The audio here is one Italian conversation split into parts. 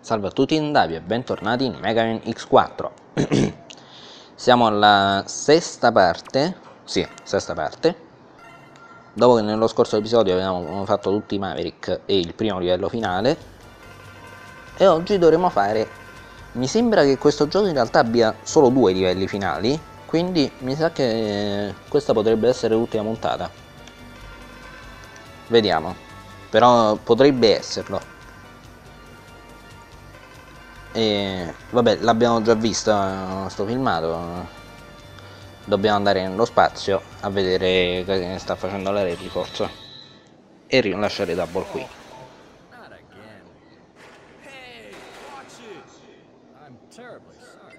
Salve a tutti Indavi e bentornati in Mega Man X4. Siamo alla sesta parte. Sì, sesta parte. Dopo che nello scorso episodio avevamo fatto tutti i Maverick e il primo livello finale. E oggi dovremo fare... Mi sembra che questo gioco in realtà abbia solo 2 livelli finali. Quindi mi sa che questa potrebbe essere l'ultima puntata. Vediamo. Però potrebbe esserlo. E vabbè, l'abbiamo già visto sto filmato. Dobbiamo andare nello spazio a vedere che sta facendo la Repliforce e rilasciare Double qui. Not again. Hey, watch it! I'm terribly sorry.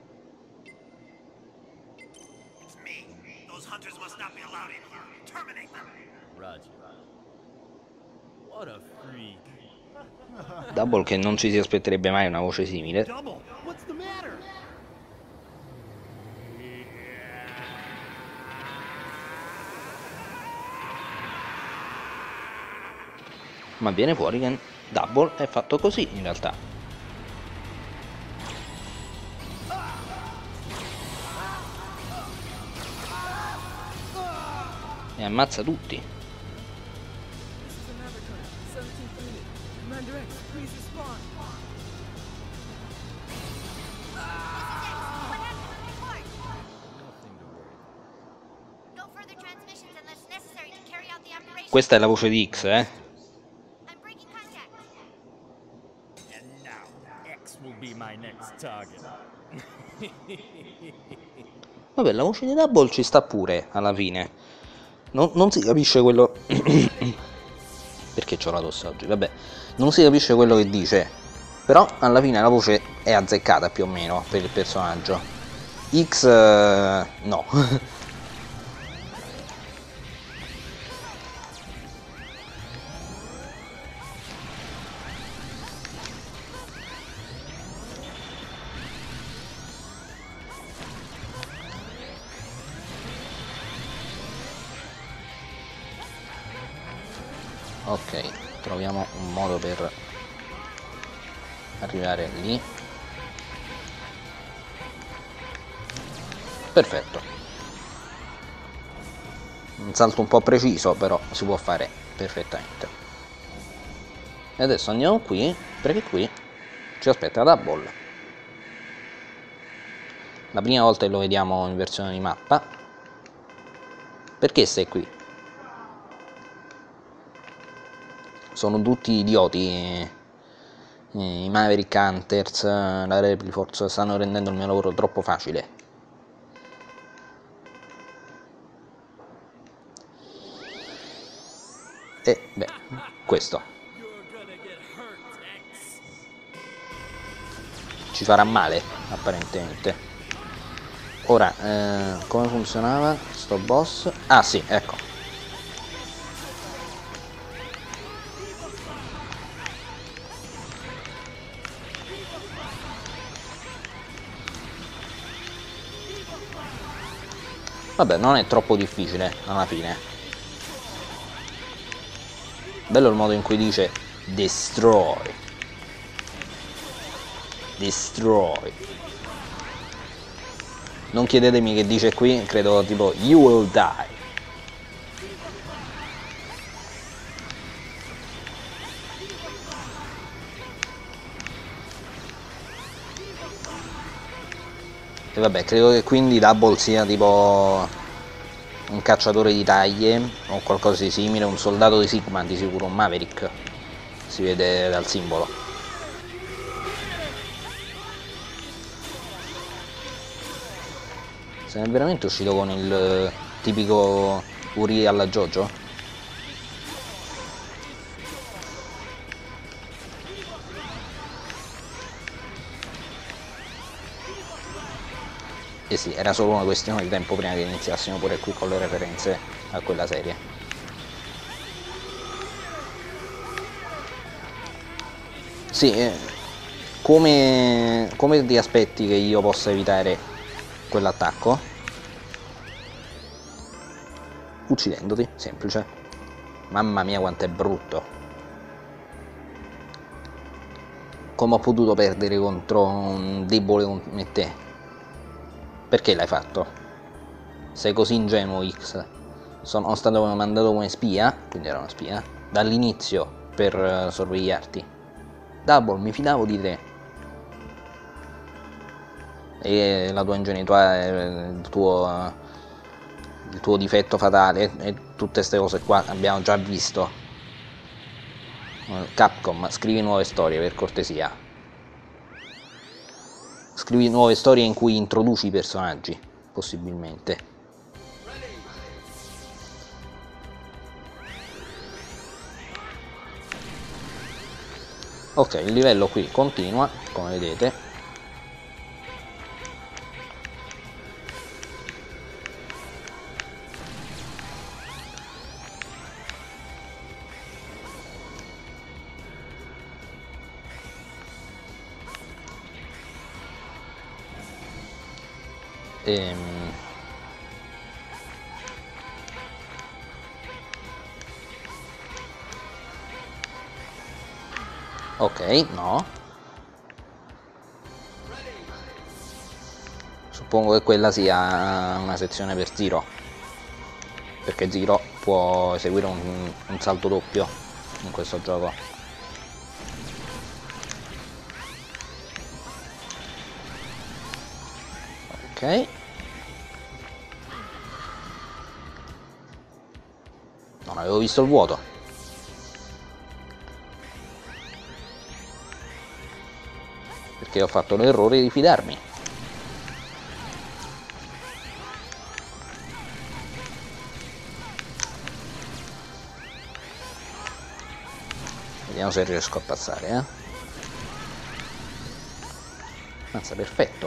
It's me. Those hunters must not be allowed in here. Terminate them. Roger. What a freak. Double che non ci si aspetterebbe mai una voce simile. Double, what's the matter? Ma viene fuori che Double è fatto così in realtà. E ammazza tutti. This is an Avatar, 17th unit. Commander X, please respond. Nothing to worry about. No further transmissions unless necessary to carry out the operation. Questa è la voce di X, I'm breaking contact. And now, X will be my next target. Vabbè, la voce di Double ci sta pure alla fine. Non si capisce quello... Perché c'ho la tosse oggi? Vabbè, non si capisce quello che dice. Però alla fine la voce è azzeccata più o meno per il personaggio. X... no. Ok, troviamo un modo per arrivare lì. Perfetto. Un salto un po' preciso, però si può fare perfettamente. E adesso andiamo qui, perché qui ci aspetta Double. La prima volta che lo vediamo in versione di mappa. Perché sei qui? Sono tutti idioti. I Maverick Hunters, la Repliforce stanno rendendo il mio lavoro troppo facile. E beh, questo You're gonna get hurt, X. ci farà male, apparentemente. Ora, come funzionava sto boss? Ah sì, ecco. Vabbè, non è troppo difficile alla fine. Bello il modo in cui dice destroy. Destroy. Non chiedetemi che dice qui, credo tipo you will die. E vabbè, credo che quindi Double sia tipo un cacciatore di taglie o qualcosa di simile, un soldato di Sigma, di sicuro un Maverick, si vede dal simbolo. Se ne è veramente uscito con il tipico Uri alla JoJo? Eh sì, era solo una questione di tempo prima che iniziassimo pure qui con le referenze a quella serie. Sì, come ti aspetti che io possa evitare quell'attacco? Uccidendoti, semplice. Mamma mia quanto è brutto. come ho potuto perdere contro un debole come te? Perché l'hai fatto? Sei così ingenuo, X. Sono stato mandato come spia, quindi era una spia, dall'inizio per sorvegliarti. Double, mi fidavo di te. E la tua ingenuità è il tuo difetto fatale e tutte queste cose qua abbiamo già visto. Capcom, scrivi nuove storie per cortesia. Scrivi nuove storie in cui introduci i personaggi, possibilmente. Ok, il livello qui continua, come vedete. Ok, no. Suppongo che quella sia una sezione per Zero, perché Zero può eseguire un salto doppio in questo gioco. Ok. Non avevo visto il vuoto. Perché ho fatto l'errore di fidarmi. Vediamo se riesco a passare, eh. Mazza, perfetto.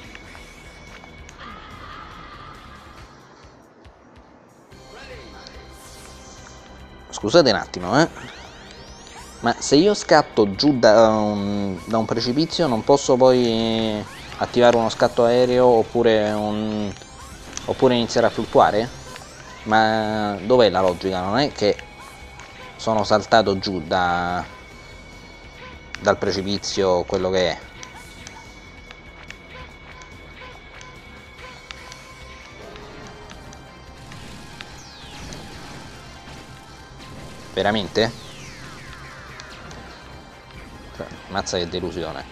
Scusate un attimo, ma se io scatto giù da un precipizio non posso poi attivare uno scatto aereo oppure iniziare a fluttuare? Ma dov'è la logica? Non è che sono saltato giù dal precipizio, quello che è. Veramente? Mazza che delusione.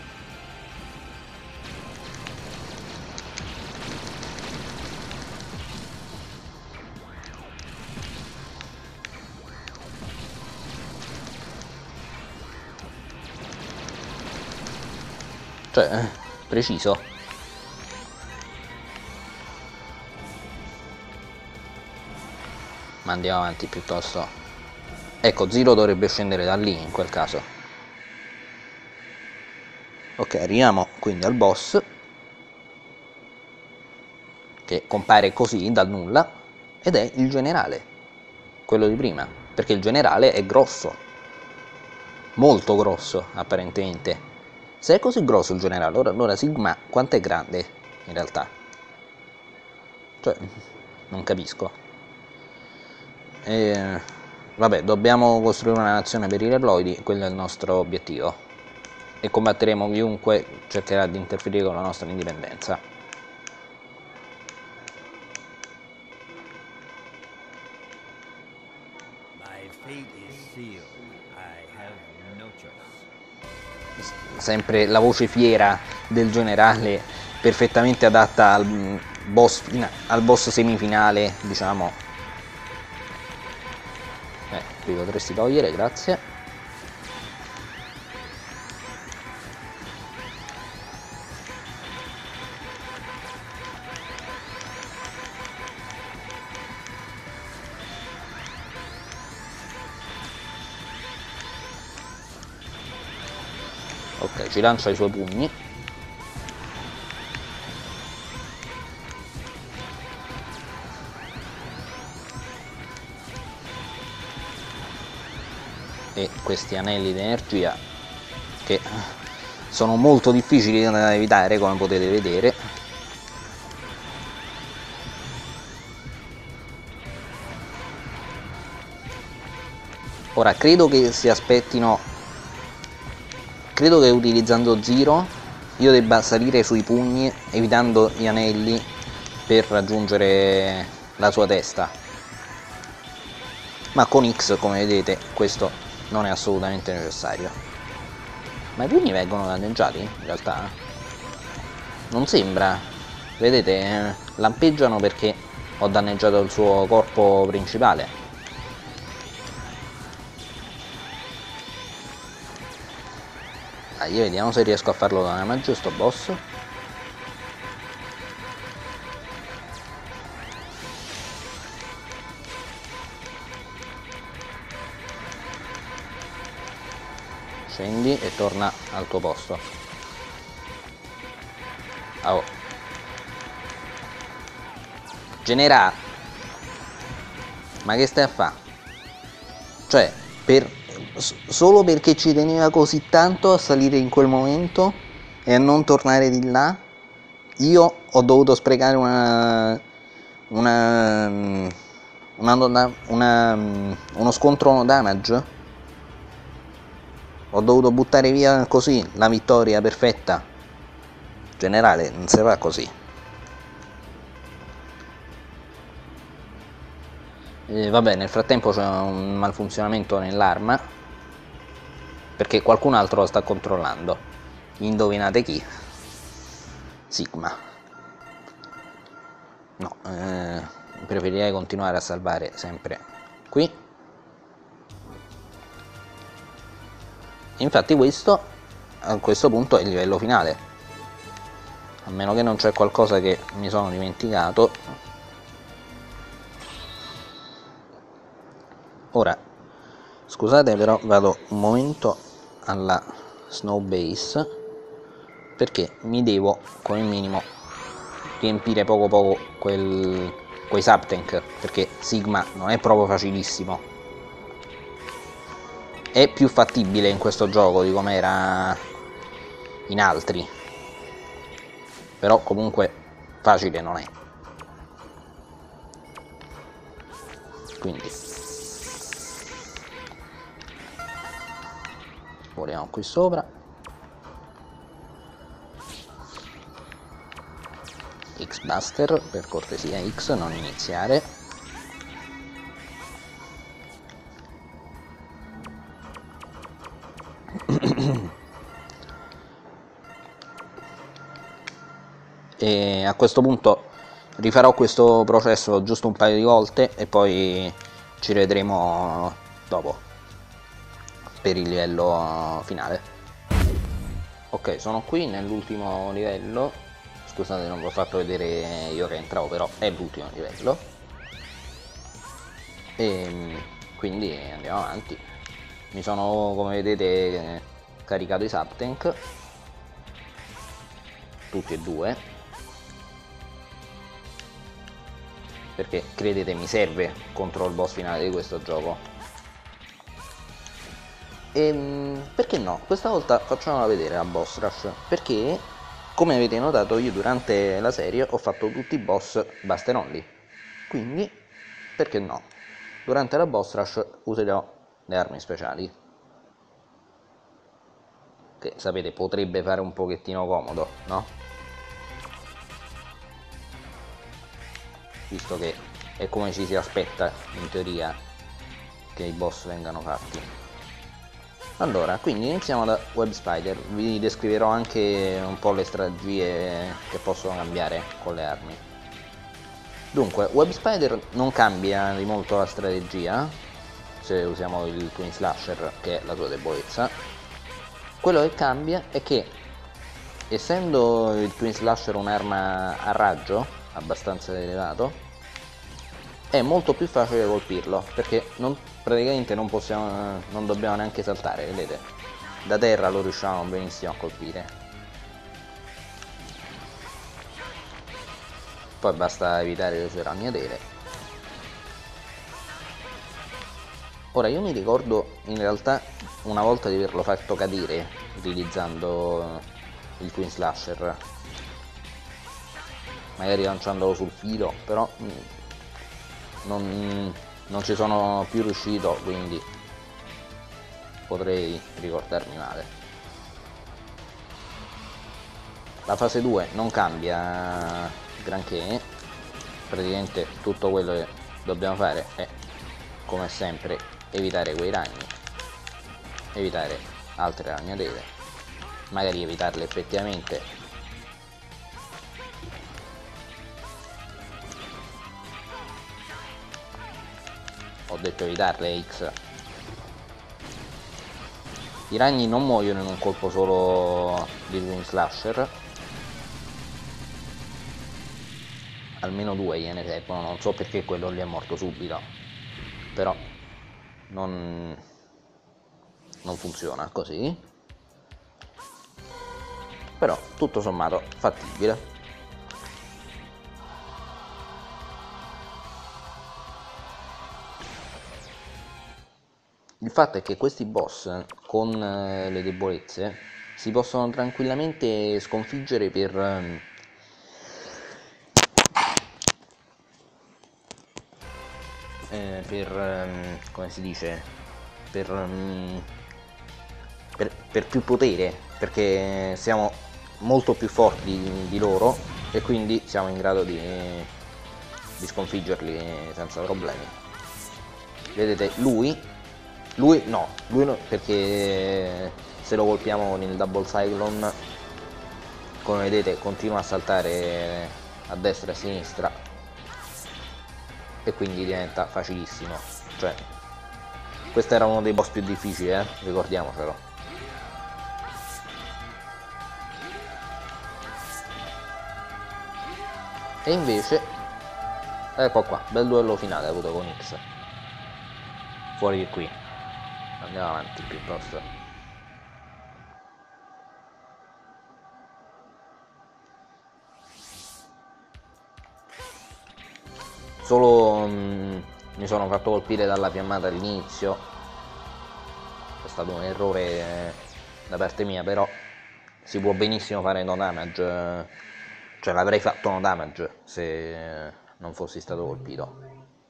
Cioè, preciso. Ma andiamo avanti piuttosto. Ecco, Zero dovrebbe scendere da lì in quel caso. Ok, arriviamo quindi al boss, che compare così dal nulla, ed è il generale, quello di prima, perché il generale è grosso, molto grosso apparentemente. Se è così grosso il generale, allora Sigma quanto è grande in realtà? Cioè, non capisco. Vabbè, dobbiamo costruire una nazione per i reploidi, quello è il nostro obiettivo. E combatteremo chiunque cercherà di interferire con la nostra indipendenza. My fate is sealed. I have no choice. Sempre la voce fiera del generale, perfettamente adatta al boss semifinale, diciamo. Qui potresti togliere, grazie. Ok, ci lancia i suoi pugni. E questi anelli di energia che sono molto difficili da evitare, come potete vedere. Ora credo che si aspettino credo che utilizzando Zero io debba salire sui pugni evitando gli anelli per raggiungere la sua testa, ma con X, come vedete, questo non è assolutamente necessario. Ma i pugni vengono danneggiati in realtà? Non sembra, vedete, lampeggiano perché ho danneggiato il suo corpo principale. Dai, vediamo se riesco a farlo da damage sto boss. Scendi e torna al tuo posto. Oh. Genera. Ma che stai a fa? Cioè, solo perché ci teneva così tanto a salire in quel momento e a non tornare di là, io ho dovuto sprecare uno scontro no damage. Ho dovuto buttare via così la vittoria perfetta. Generale, non si fa così. Vabbè, nel frattempo c'è un malfunzionamento nell'arma perché qualcun altro lo sta controllando. Indovinate chi? Sigma. No, preferirei continuare a salvare sempre qui. Infatti questo a questo punto è il livello finale, a meno che non c'è qualcosa che mi sono dimenticato. Ora scusate, però vado un momento alla Snow Base perché mi devo come minimo riempire poco poco quei subtank, perché Sigma non è proprio facilissimo. È più fattibile in questo gioco di come era in altri, però comunque facile non è. Quindi voliamo qui sopra. X-Buster, per cortesia X, non iniziare. E a questo punto rifarò questo processo giusto un paio di volte e poi ci vedremo dopo per il livello finale. Ok, sono qui nell'ultimo livello. Scusate, non vi ho fatto vedere io che entravo, però è l'ultimo livello e quindi andiamo avanti. Mi sono, come vedete, caricato i subtank tutti e due perché credete mi serve contro il boss finale di questo gioco. E perché no? Questa volta facciamola vedere la boss rush, perché come avete notato io durante la serie ho fatto tutti i boss basteronli, quindi perché no? Durante la boss rush userò le armi speciali, che sapete potrebbe fare un pochettino comodo, no? Visto che è come ci si aspetta in teoria che i boss vengano fatti. Allora, quindi iniziamo da Web Spider. Vi descriverò anche un po' le strategie che possono cambiare con le armi. Dunque, Web Spider non cambia di molto la strategia se usiamo il Twin Slasher, che è la sua debolezza. Quello che cambia è che, essendo il Twin Slasher un'arma a raggio abbastanza elevato, è molto più facile colpirlo, perché praticamente non dobbiamo neanche saltare, vedete? Da terra lo riusciamo benissimo a colpire. Poi basta evitare le sue ragnatele. Ora io mi ricordo in realtà una volta di averlo fatto cadere utilizzando il Twin Slasher, magari lanciandolo sul filo, però non ci sono più riuscito, quindi potrei ricordarmi male. la fase 2 non cambia granché, praticamente tutto quello che dobbiamo fare è, come sempre, evitare quei ragni, evitare altre ragnatele, magari evitarle effettivamente. Ho detto evitarle, X. I ragni non muoiono in un colpo solo di Twin Slasher, almeno 2 gliene servono, non so perché quello lì è morto subito, però non funziona così, però tutto sommato fattibile. Il fatto è che questi boss con le debolezze si possono tranquillamente sconfiggere per come si dice, per più potere, perché siamo molto più forti di loro e quindi siamo in grado di sconfiggerli senza problemi. Vedete, lui no, perché se lo colpiamo con il Double Cyclone, come vedete, continua a saltare a destra e a sinistra e quindi diventa facilissimo. Cioè, questo era uno dei boss più difficili, ricordiamocelo. E invece, ecco qua, bel duello finale avuto con X. Fuori di qui. Andiamo avanti piuttosto. Solo mi sono fatto colpire dalla fiammata all'inizio. È stato un errore da parte mia, però si può benissimo fare no damage. Cioè l'avrei fatto no damage se non fossi stato colpito.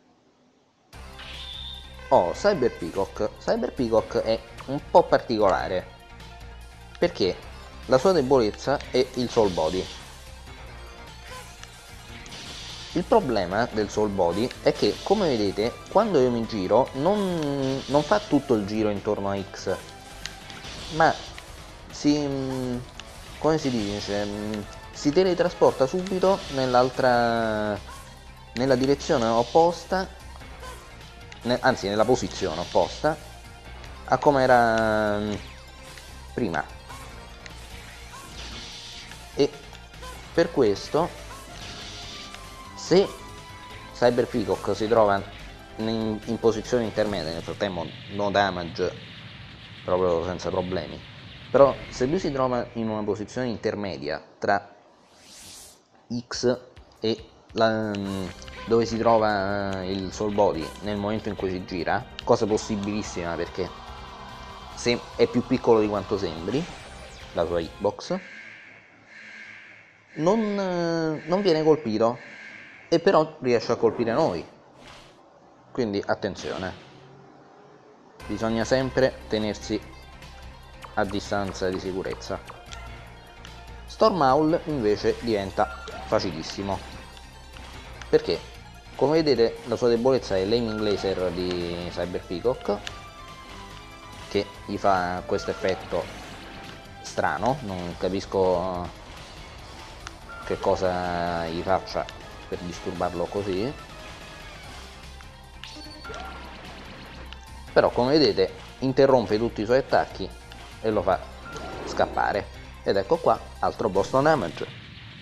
Oh, Cyber Peacock. Cyber Peacock è un po' particolare perché la sua debolezza è il Soul Body. Il problema del Soul Body è che, come vedete, quando io mi giro non fa tutto il giro intorno a X, ma come si dice, si teletrasporta subito nella direzione opposta, anzi nella posizione opposta a come era prima, e per questo, se Cyber Peacock si trova in posizione intermedia, nel frattempo no damage proprio senza problemi, però se lui si trova in una posizione intermedia tra X e dove si trova il Soul Body nel momento in cui si gira, cosa possibilissima perché se è più piccolo di quanto sembri la sua hitbox, non viene colpito, e però riesce a colpire noi, quindi attenzione, bisogna sempre tenersi a distanza di sicurezza. Storm Owl invece diventa facilissimo perché, come vedete, la sua debolezza è l'aiming laser di Cyber Peacock, che gli fa questo effetto strano, non capisco che cosa gli faccia per disturbarlo così, però come vedete interrompe tutti i suoi attacchi e lo fa scappare, ed ecco qua altro boss no damage.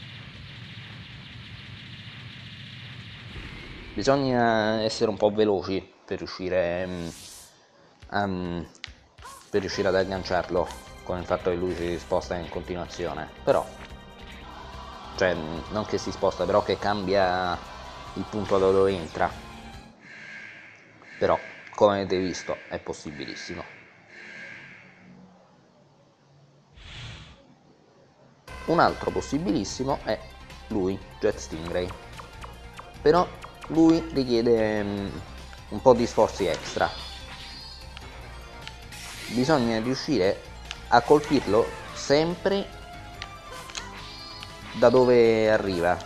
Bisogna essere un po' veloci per riuscire ad agganciarlo, con il fatto che lui si sposta in continuazione, però, cioè non che si sposta, però che cambia il punto da dove entra, però come avete visto è possibilissimo. Un altro possibilissimo è lui, Jet Stingray, però lui richiede un po' di sforzi extra. Bisogna riuscire a colpirlo sempre da dove arriva.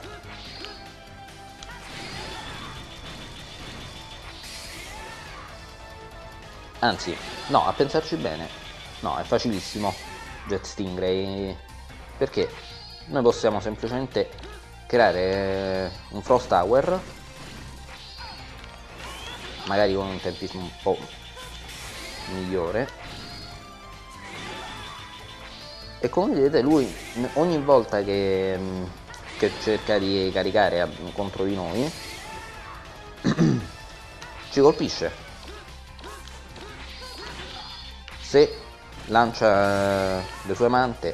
Anzi, no, a pensarci bene, no, è facilissimo Jet Stingray, perché noi possiamo semplicemente creare un Frost Tower, magari con un tempismo un po' migliore, e come vedete lui ogni volta che cerca di caricare contro di noi ci colpisce. Se lancia le sue mante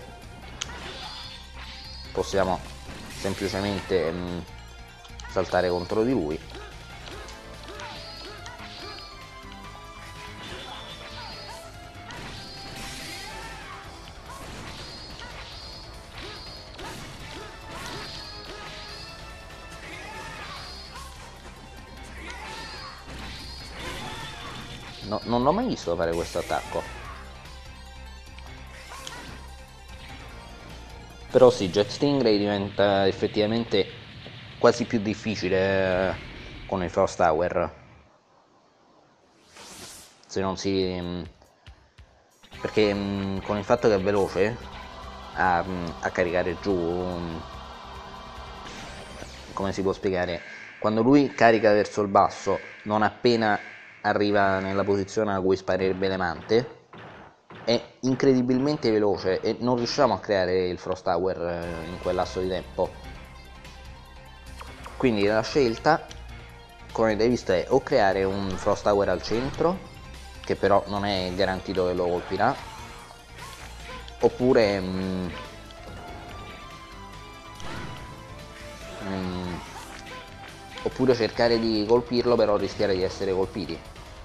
possiamo semplicemente saltare contro di lui. No, non l'ho mai visto fare questo attacco. Però sì, Jet Stingray diventa effettivamente quasi più difficile con il Frost Tower. Se non si... perché con il fatto che è veloce a caricare giù, come si può spiegare, quando lui carica verso il basso, non appena arriva nella posizione a cui sparerebbe le mante, è incredibilmente veloce e non riusciamo a creare il Frost Tower in quel lasso di tempo. Quindi la scelta, come avete visto, è o creare un Frost Tower al centro, che però non è garantito che lo colpirà, oppure oppure cercare di colpirlo però rischiare di essere colpiti.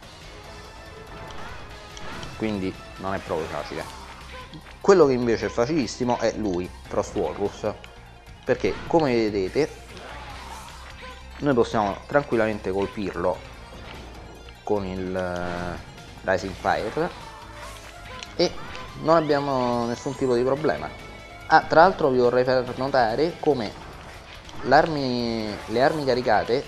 Quindi non è proprio facile. Quello che invece è facilissimo è lui, Frost Walrus, perché come vedete noi possiamo tranquillamente colpirlo con il Rising Fire e non abbiamo nessun tipo di problema. Tra l'altro vi vorrei far notare come le armi caricate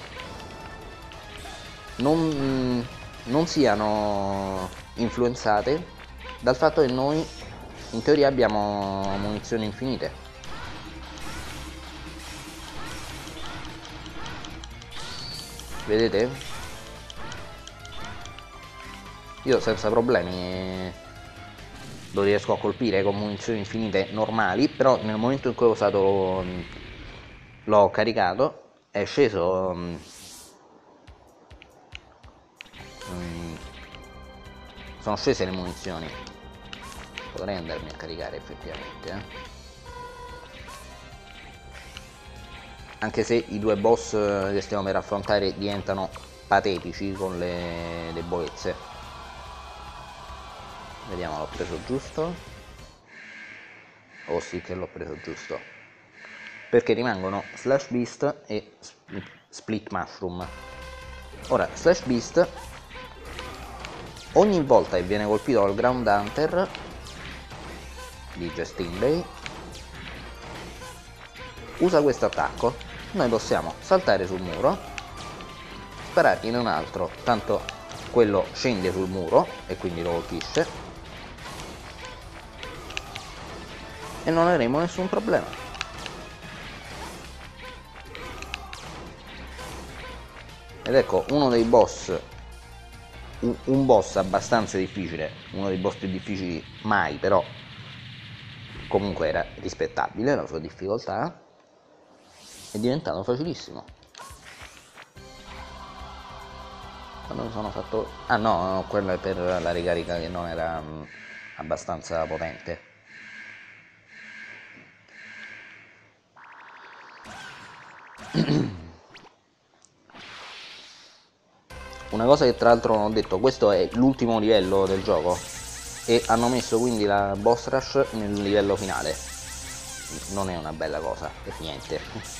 non siano influenzate dal fatto che noi in teoria abbiamo munizioni infinite. Vedete? Io senza problemi lo riesco a colpire con munizioni infinite normali, però nel momento in cui ho usato l'ho caricato è sceso sono scese le munizioni. Potrei andarmi a caricare effettivamente, anche se i due boss che stiamo per affrontare diventano patetici con le debolezze. Vediamo, l'ho preso giusto? Oh sì che l'ho preso giusto, perché rimangono Slash Beast e Split Mushroom. Ora Slash Beast, ogni volta che viene colpito dal Ground Hunter di Jet Stingray, usa questo attacco. Noi possiamo saltare sul muro, sparargliene un altro, tanto quello scende sul muro e quindi lo colpisce e non avremo nessun problema. Ed ecco uno dei boss, un boss abbastanza difficile, uno dei boss più difficili mai, però comunque era rispettabile la sua difficoltà, è diventato facilissimo. Quando mi sono fatto... ah no, quello è per la ricarica che non era abbastanza potente. Una cosa che tra l'altro non ho detto, questo è l'ultimo livello del gioco e hanno messo quindi la boss rush nel livello finale. Non è una bella cosa, per niente.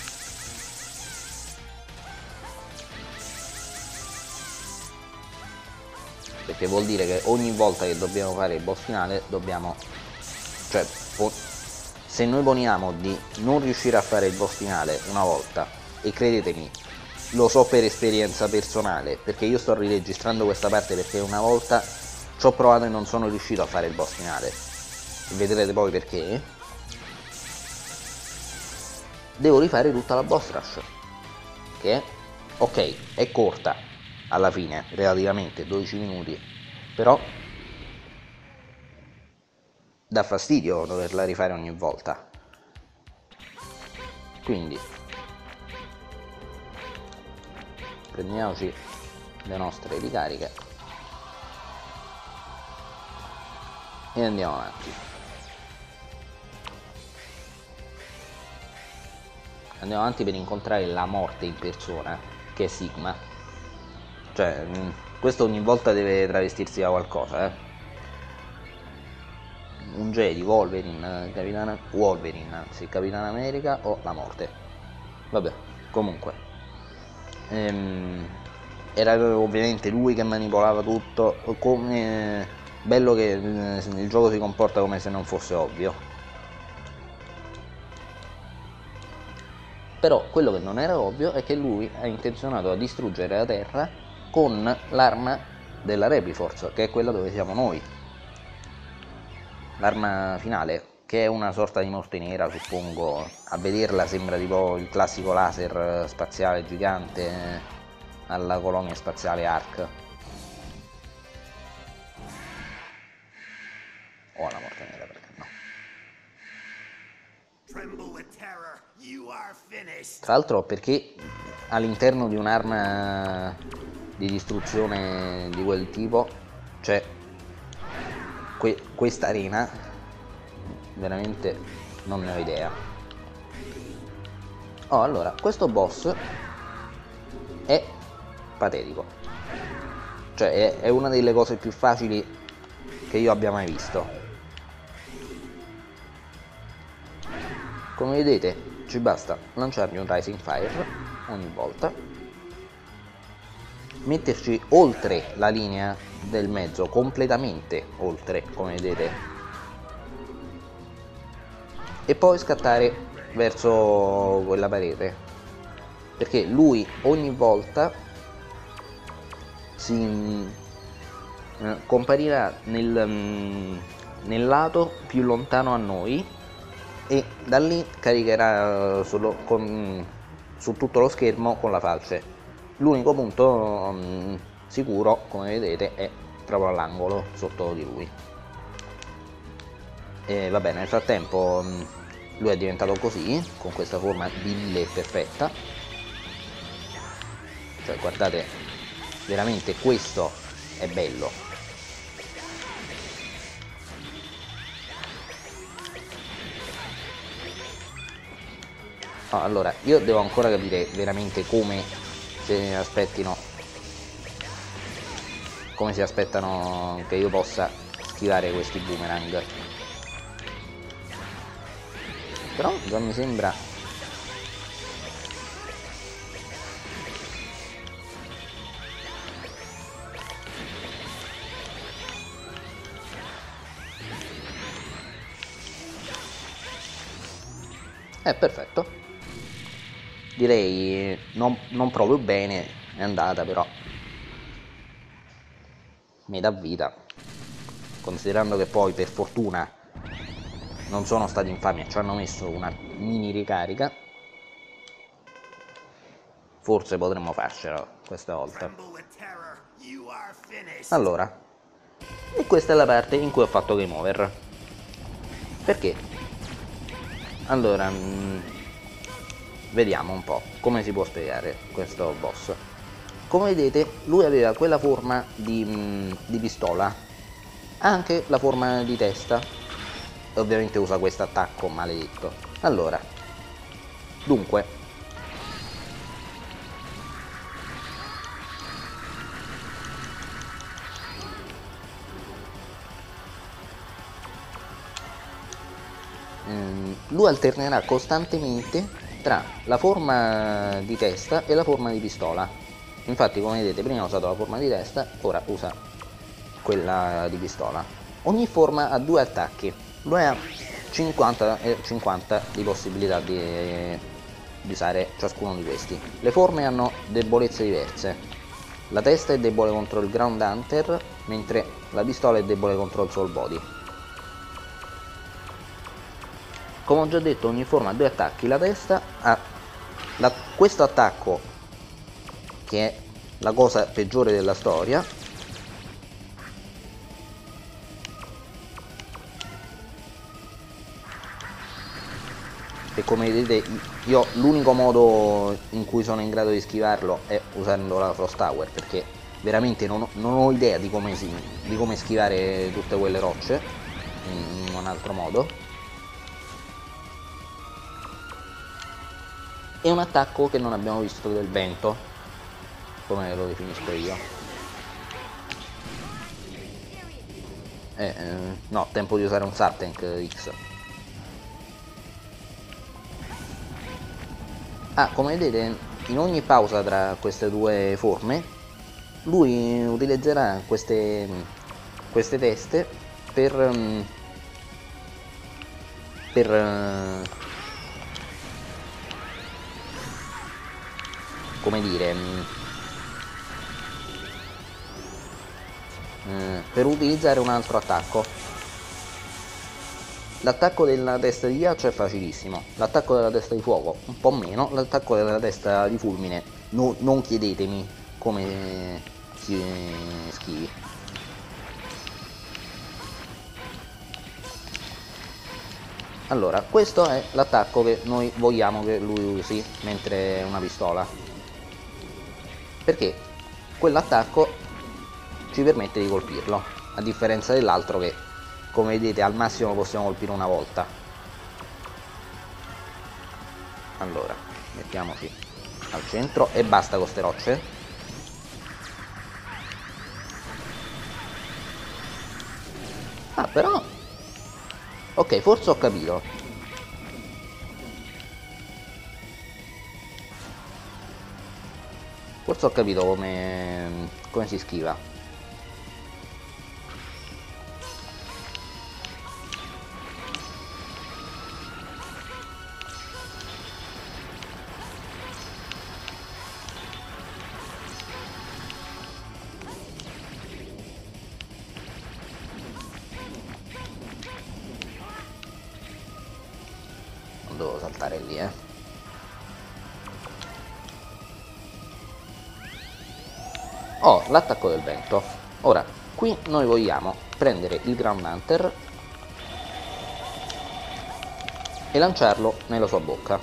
Perché vuol dire che ogni volta che dobbiamo fare il boss finale dobbiamo, cioè se noi poniamo di non riuscire a fare il boss finale una volta, e credetemi, lo so per esperienza personale, perché io sto riregistrando questa parte perché una volta ci ho provato e non sono riuscito a fare il boss finale, e vedrete poi perché, devo rifare tutta la boss rush, che ok, è corta alla fine, relativamente, 12 minuti, però dà fastidio doverla rifare ogni volta. Quindi prendiamoci le nostre ricariche e andiamo avanti. Andiamo avanti per incontrare la morte in persona, che è Sigma. Cioè, questo ogni volta deve travestirsi da qualcosa, un Jedi, Wolverine, Capitano America o la morte. Vabbè, comunque. Era ovviamente lui che manipolava tutto, come bello che il gioco si comporta come se non fosse ovvio. Però quello che non era ovvio è che lui ha intenzionato a distruggere la Terra con l'arma della Repliforce, che è quella dove siamo noi. L'arma finale, che è una sorta di morte nera, suppongo. A vederla sembra tipo il classico laser spaziale gigante alla colonia spaziale Ark. O alla morte nera, perché no. Tremble with terror. You are finished. Tra l'altro perché all'interno di un'arma di distruzione di quel tipo c'è questa arena, veramente non ne ho idea. Oh, allora, questo boss è patetico, cioè è una delle cose più facili che io abbia mai visto. Come vedete ci basta lanciargli un Rising Fire ogni volta, metterci oltre la linea del mezzo, completamente oltre, come vedete, e poi scattare verso quella parete, perché lui ogni volta si comparirà nel lato più lontano a noi e da lì caricherà su tutto lo schermo con la falce. L'unico punto sicuro, come vedete, è proprio all'angolo sotto di lui. E vabbè, nel frattempo lui è diventato così, con questa forma virile e perfetta. Cioè, guardate, veramente questo è bello. Allora, io devo ancora capire veramente come si aspettano che io possa schivare questi boomerang. Però già mi sembra perfetto. Direi non proprio bene è andata, però mi dà vita, considerando che poi per fortuna non sono stati infami e ci hanno messo una mini ricarica. Forse potremmo farcela questa volta. Allora, e questa è la parte in cui ho fatto game over. Perché? Allora, vediamo un po' come si può spiegare questo boss. Come vedete, lui aveva quella forma di pistola, anche la forma di testa, e ovviamente usa questo attacco maledetto. Allora, dunque, lui alternerà costantemente tra la forma di testa e la forma di pistola. Infatti, come vedete, prima ha usato la forma di testa, ora usa quella di pistola. Ogni forma ha due attacchi. Lui ha 50 e 50 di possibilità di usare ciascuno di questi. Le forme hanno debolezze diverse. La testa è debole contro il Ground Hunter, mentre la pistola è debole contro il Soul Body. Come ho già detto, ogni forma ha due attacchi. La testa ha questo attacco, che è la cosa peggiore della storia, e come vedete io l'unico modo in cui sono in grado di schivarlo è usando la Frost Tower, perché veramente non ho idea di come schivare tutte quelle rocce in un altro modo. E un attacco che non abbiamo visto del vento, come lo definisco io. No, tempo di usare un Subtank X. Come vedete, in ogni pausa tra queste due forme lui utilizzerà queste teste per come dire, per utilizzare un altro attacco. L'attacco della testa di ghiaccio è facilissimo, l'attacco della testa di fuoco un po' meno, l'attacco della testa di fulmine non chiedetemi come si schivi. Allora, questo è l'attacco che noi vogliamo che lui usi mentre è una pistola, perché quell'attacco ci permette di colpirlo, a differenza dell'altro che, come vedete, al massimo possiamo colpire una volta. Allora, mettiamoci al centro e basta con ste rocce. Però ok, forse ho capito. Forse ho capito come si schiva. Non devo saltare lì, l'attacco del vento. Ora, qui noi vogliamo prendere il Ground Hunter e lanciarlo nella sua bocca.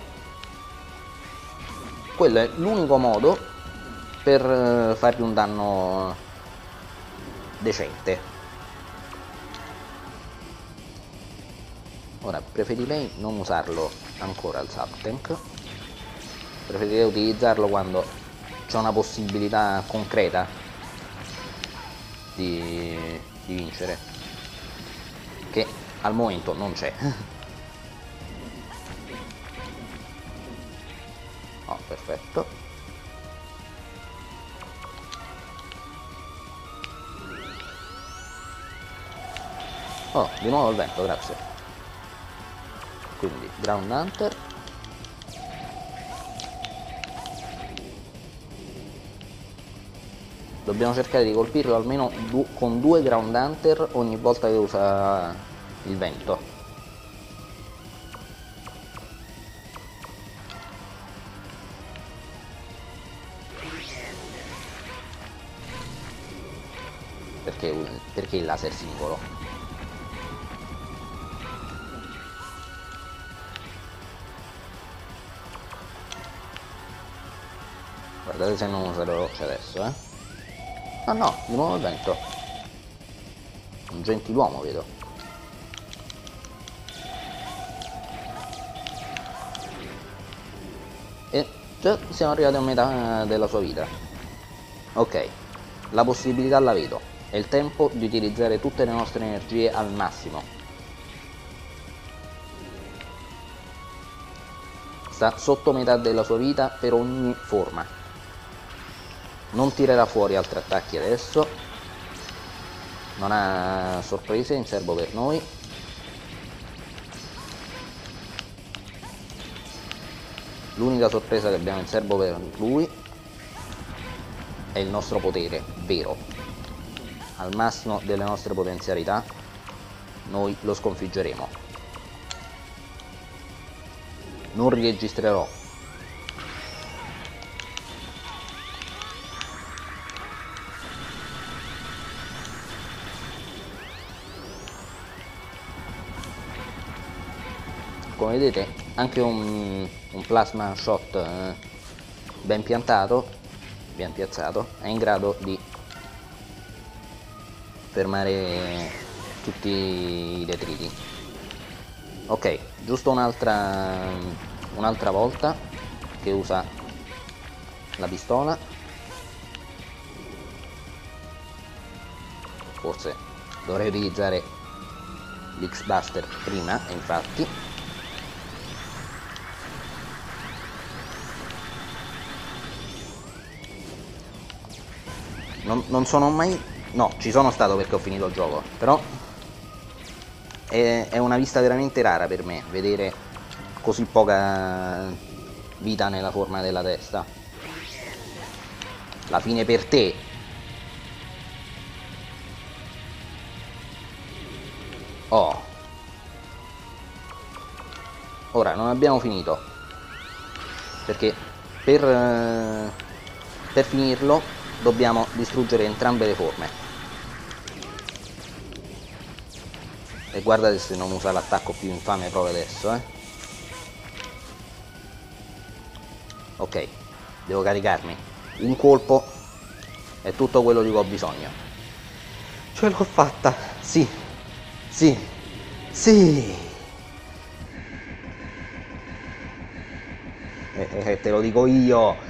Quello è l'unico modo per fargli un danno decente. Ora, preferirei non usarlo ancora il Subtank, preferirei utilizzarlo quando c'è una possibilità concreta di vincere, che al momento non c'è. Perfetto. Di nuovo il vento, grazie. Quindi Ground Hunter. Dobbiamo cercare di colpirlo almeno con 2 Ground Hunter ogni volta che usa il vento. Perché il laser singolo? Guardate se non uso le rocce adesso, Ah no, di nuovo il vento. Un gentiluomo, vedo. E già siamo arrivati a metà della sua vita. Ok, la possibilità la vedo. È il tempo di utilizzare tutte le nostre energie al massimo. Sta sotto metà della sua vita per ogni forma. Non tirerà fuori altri attacchi adesso. Non ha sorprese in serbo per noi. L'unica sorpresa che abbiamo in serbo per lui è il nostro potere vero. Al massimo delle nostre potenzialità noi lo sconfiggeremo. Non riregistrerò come vedete anche un plasma shot ben piantato, ben piazzato, è in grado di fermare tutti i detriti. Ok, giusto un'altra volta che usa la pistola. Forse dovrei utilizzare l'X-Buster prima, infatti. Non sono mai... no, ci sono stato perché ho finito il gioco, però è una vista veramente rara per me, vedere così poca vita nella forma della testa. La fine per te. Oh. Ora, non abbiamo finito, perché per finirlo dobbiamo distruggere entrambe le forme. E guardate se non usa l'attacco più infame proprio adesso, Ok, devo caricarmi. Un colpo è tutto quello di cui ho bisogno. Ce l'ho fatta! Sì! Sì! Sì! Te lo dico io!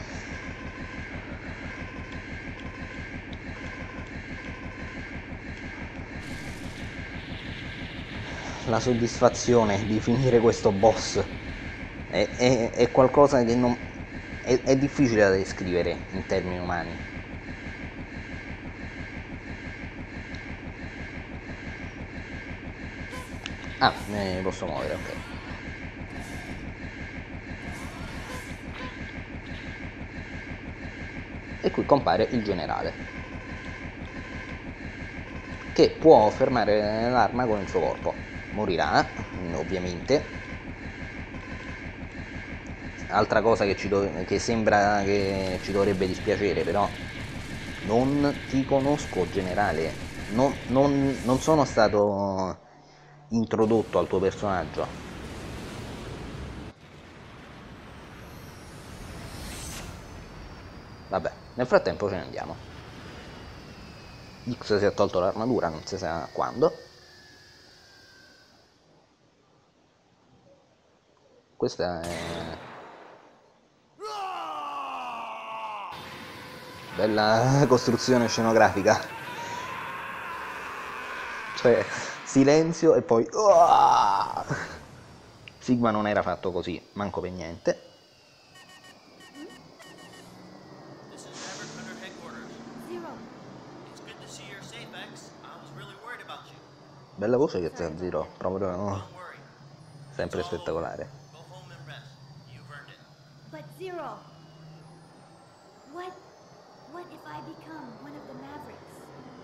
La soddisfazione di finire questo boss è qualcosa che non è difficile da descrivere in termini umani. Ah, me ne posso muovere, ok. E qui compare il generale, che può fermare l'arma con il suo corpo. Morirà, ovviamente. Altra cosa che sembra che ci dovrebbe dispiacere, però non ti conosco, generale. Non sono stato introdotto al tuo personaggio. Vabbè, nel frattempo ce ne andiamo. X si è tolto l'armatura, non si sa quando. Questa è bella costruzione scenografica, cioè silenzio e poi Sigma non era fatto così, manco per niente. This is Maverick Hunter headquarters. Zero. It's good to see you're safe, X. I was really worried about you. Bella voce che c'è Zero, proprio Don't worry. sempre spettacolare. Go home and rest. You've earned it. But Zero. What if I become one of the Mavericks?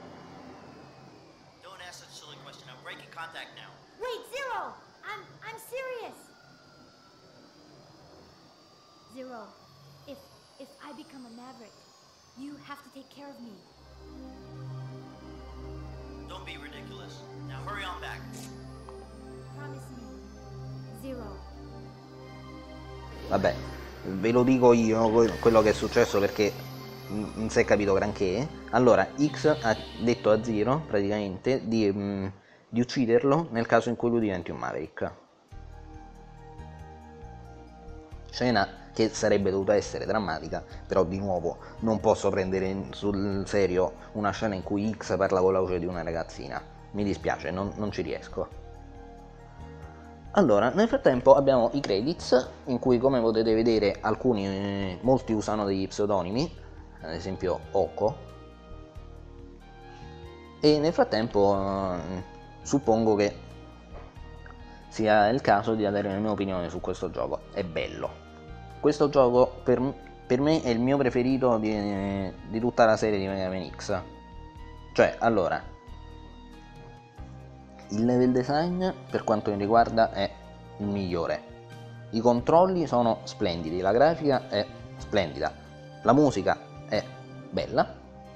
Don't ask such a silly question. I'm breaking contact now. Wait, Zero! I'm serious. Zero, if I become a Maverick, you have to take care of me. Don't be ridiculous. Now hurry on back. Promise me. Zero. Vabbè, ve lo dico io quello che è successo perché non si è capito granché. Allora, X ha detto a Zero praticamente di ucciderlo nel caso in cui lui diventi un Maverick. Scena che sarebbe dovuta essere drammatica, però di nuovo non posso prendere sul serio una scena in cui X parla con la voce di una ragazzina. Mi dispiace, non ci riesco. Allora, nel frattempo abbiamo i credits, in cui come potete vedere molti usano degli pseudonimi, ad esempio Oko, e nel frattempo suppongo che sia il caso di dare la mia opinione su questo gioco. È bello, questo gioco per me è il mio preferito di tutta la serie di Mega Man X. Cioè, allora, il level design per quanto mi riguarda è il migliore, i controlli sono splendidi, la grafica è splendida, la musica è bella,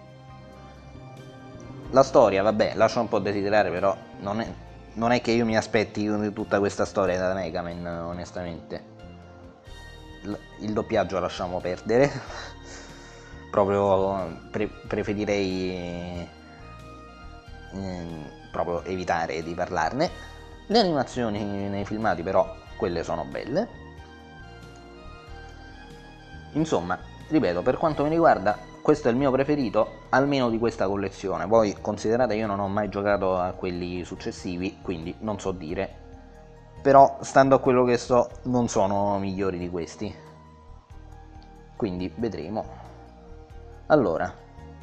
la storia vabbè lascia un po' desiderare, però non è che io mi aspetti tutta questa storia da Mega Man, onestamente. Il doppiaggio lasciamo perdere proprio preferirei proprio evitare di parlarne. Le animazioni nei filmati però quelle sono belle. Insomma, ripeto, per quanto mi riguarda questo è il mio preferito, almeno di questa collezione. Poi considerate io non ho mai giocato a quelli successivi, quindi non so dire, però stando a quello che so non sono migliori di questi, quindi vedremo. Allora,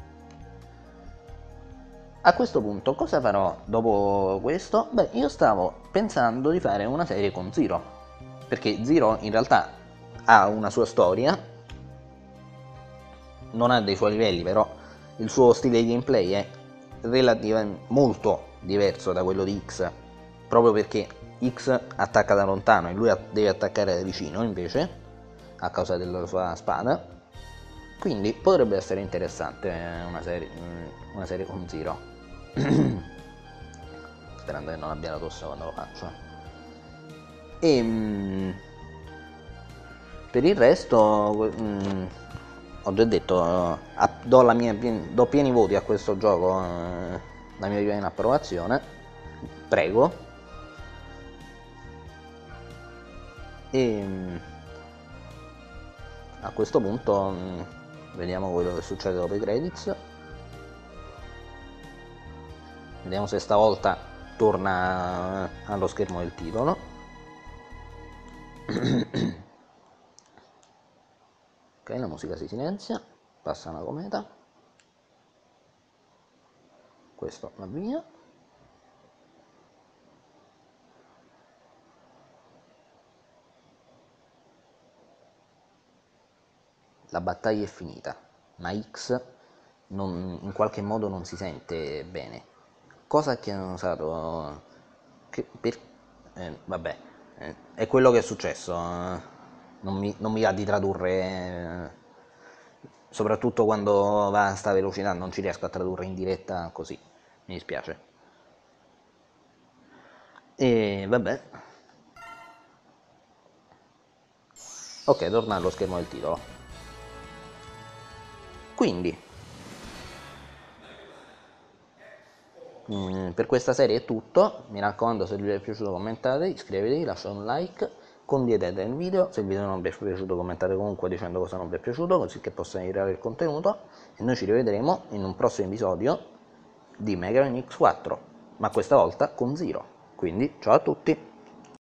a questo punto cosa farò dopo questo? Beh, io stavo pensando di fare una serie con Zero, perché Zero in realtà ha una sua storia, non ha dei suoi livelli, però il suo stile di gameplay è relativamente molto diverso da quello di X, proprio perché X attacca da lontano e lui deve attaccare da vicino invece, a causa della sua spada, quindi potrebbe essere interessante una serie con Zero. Sperando che non abbia la tosse quando lo faccio. E per il resto ho già detto, do pieni voti a questo gioco, la mia piena approvazione, prego. E a questo punto vediamo quello che succede dopo i credits. Vediamo se stavolta torna allo schermo del titolo. Ok, la musica si silenzia, passa una cometa, questo va via. La battaglia è finita, ma X in qualche modo non si sente bene. Cosa che hanno usato? Vabbè, è quello che è successo. Non mi va di tradurre, soprattutto quando va a sta velocità, non ci riesco a tradurre in diretta così, mi dispiace. E vabbè. Ok, torna allo schermo del titolo. Quindi per questa serie è tutto, mi raccomando, se vi è piaciuto commentate, iscrivetevi, lasciate un like, condividete il video, se il video non vi è piaciuto commentate comunque dicendo cosa non vi è piaciuto, così che possa migliorare il contenuto, e noi ci rivedremo in un prossimo episodio di Mega Man X4, ma questa volta con Zero. Quindi ciao a tutti!